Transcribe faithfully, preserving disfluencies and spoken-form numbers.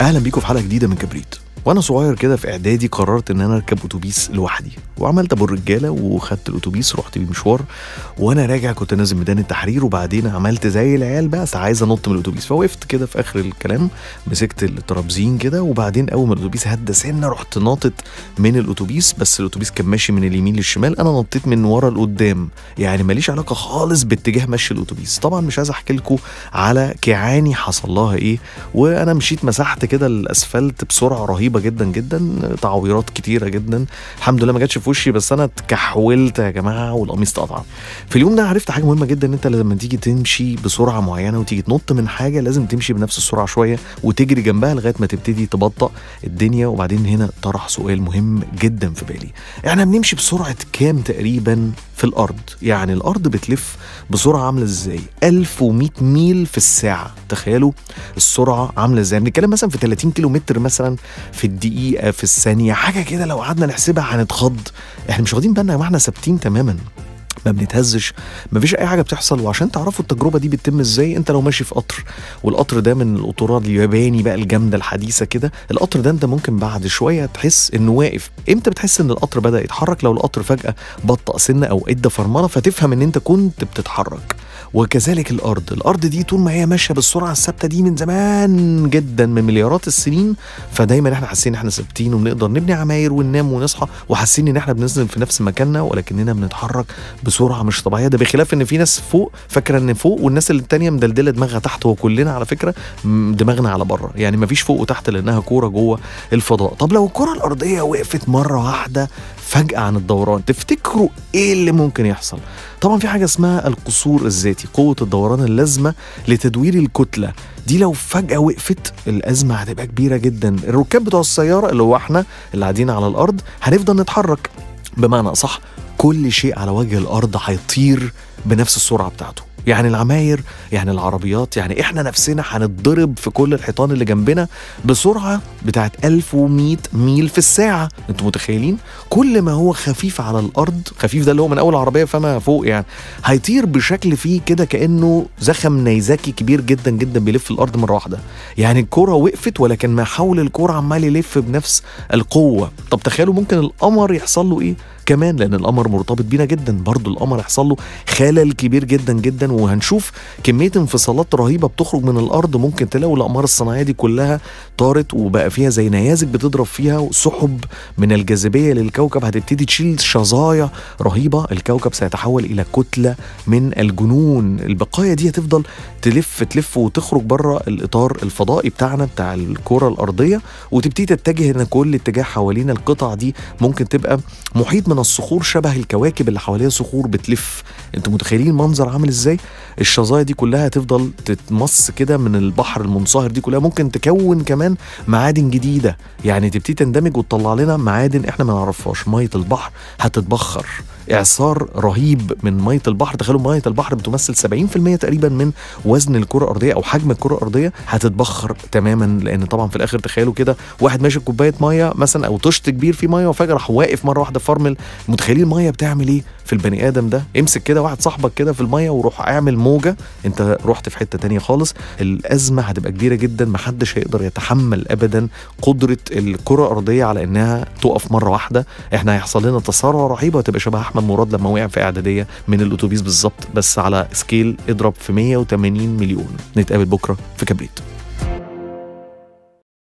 اهلا بيكم في حلقه جديده من كبريت. وانا صغير كده في اعدادي قررت ان انا اركب اتوبيس لوحدي، وعملت ابو الرجاله وخدت الاتوبيس رحت بيه مشوار. وانا راجع كنت نازل ميدان التحرير، وبعدين عملت زي العيال بقى عايز انط من الاتوبيس، فوقفت كده في اخر الكلام مسكت الترابزين كده، وبعدين اول ما الاتوبيس هدى سنه رحت ناطط من الاتوبيس. بس الاتوبيس كان ماشي من اليمين للشمال، انا نطيت من ورا لقدام، يعني ماليش علاقه خالص باتجاه مشي الاتوبيس. طبعا مش عايز احكي لكم على كيعاني حصل لها ايه، وانا مشيت مسحت كده الاسفلت بسرعه رهيبه جدا جدا، تعويرات كتيره جدا. الحمد لله ما جاتش في وشي، بس انا اتكحولت يا جماعه والقميص اتقطع. في اليوم ده عرفت حاجه مهمه جدا، ان انت لما تيجي تمشي بسرعه معينه وتيجي تنط من حاجه لازم تمشي بنفس السرعه شويه وتجري جنبها لغايه ما تبتدي تبطأ الدنيا. وبعدين هنا طرح سؤال مهم جدا في بالي، احنا بنمشي بسرعه كام تقريبا في الارض؟ يعني الارض بتلف بسرعه عامله ازاي؟ ألف ومئة ميل في الساعه. تخيلوا السرعه عامله ازاي. بنتكلم مثلا في ثلاثين كيلو متر مثلا في الدقيقه في الثانيه، حاجه كده لو قعدنا نحسبها هنتخض. احنا مش واخدين بالنا يا جماعه، احنا ثابتين تماما، ما بنتهزش، ما فيش اي حاجه بتحصل. وعشان تعرفوا التجربه دي بتتم ازاي، انت لو ماشي في قطر، والقطر ده من القطورات الياباني بقى الجامده الحديثه كده، القطر ده انت ممكن بعد شويه تحس انه واقف. امتى بتحس ان القطر بدا يتحرك؟ لو القطر فجاه بطأ سنه او ادى فرمله، فتفهم ان انت كنت بتتحرك. وكذلك الارض الارض دي طول ما هي ماشيه بالسرعه الثابته دي من زمان جدا، من مليارات السنين، فدايما احنا حاسين ان احنا ثابتين وبنقدر نبني عماير وننام ونصحى وحاسين ان احنا بننزل في نفس مكاننا، ولكننا بنتحرك بسرعه مش طبيعيه. ده بخلاف ان في ناس فوق فاكره ان فوق، والناس اللي التانيه مدلدله دماغها تحت، وكلنا على فكره دماغنا على بره، يعني مفيش فوق وتحت لانها كوره جوه الفضاء. طب لو الكره الارضيه وقفت مره واحده فجاه عن الدوران، تفتكروا ايه اللي ممكن يحصل؟ طبعا في حاجه اسمها القصور الذاتي، قوه الدوران اللازمه لتدوير الكتله دي. لو فجاه وقفت الازمه هتبقى كبيره جدا. الركاب بتوع السياره اللي هو احنا اللي قاعدين على الارض هنفضل نتحرك، بمعنى اصح كل شيء على وجه الارض هيطير بنفس السرعه بتاعته. يعني العماير، يعني العربيات، يعني احنا نفسنا هنتضرب في كل الحيطان اللي جنبنا بسرعه بتاعت ألف ومئة ميل في الساعه. انتوا متخيلين؟ كل ما هو خفيف على الارض، خفيف ده اللي هو من اول عربيه فما فوق، يعني هيطير بشكل فيه كده كانه زخم نيزكي كبير جدا جدا بيلف الارض مره واحده. يعني الكره وقفت، ولكن ما حول الكره عمال يلف بنفس القوه. طب تخيلوا ممكن القمر يحصل له ايه كمان، لان القمر مرتبط بينا جدا، برضو القمر يحصل له خلل كبير جدا جدا، وهنشوف كميه انفصالات رهيبه بتخرج من الارض. ممكن تلاقوا الاقمار الصناعيه دي كلها طارت وبقى فيها زي نيازك بتضرب فيها، وسحب من الجاذبيه للكوكب هتبتدي تشيل شظايا رهيبه. الكوكب سيتحول الى كتله من الجنون. البقايا دي هتفضل تلف تلف وتخرج بره الاطار الفضائي بتاعنا بتاع الكره الارضيه، وتبتدي تتجه ان كل اتجاه حوالين القطع دي ممكن تبقى محيط من الصخور شبه الكواكب اللي حواليها صخور بتلف. انتوا متخيلين المنظر عامل ازاي؟ الشظايا دي كلها هتفضل تتمص كده من البحر المنصهر دي كلها، ممكن تكون كمان معادن جديده، يعني تبتدي تندمج وتطلع لنا معادن احنا ما نعرفهاش. ميه البحر هتتبخر، اعصار رهيب من ميه البحر. تخيلوا ميه البحر بتمثل سبعين في المية تقريبا من وزن الكره الارضيه او حجم الكره الارضيه، هتتبخر تماما. لان طبعا في الاخر تخيلوا كده واحد ماشي بكوبايه ميه مثلا او طشت كبير فيه ميه، وفجاه راح واقف مره واحده فرمل. متخيلين الميه بتعمل ايه في البني ادم ده؟ امسك كده واحد صاحبك كده في الميه وروح اعمل موجه، انت رحت في حته تانية خالص. الازمه هتبقى كبيره جدا، محدش هيقدر يتحمل ابدا قدره الكره الارضيه على انها تقف مره واحده. احنا هيحصل لنا تسارع رهيب، وهتبقى شبه احمد مراد لما وقع في اعداديه من الاتوبيس بالظبط، بس على سكيل اضرب في مية وتمانين مليون. نتقابل بكره في كبريت.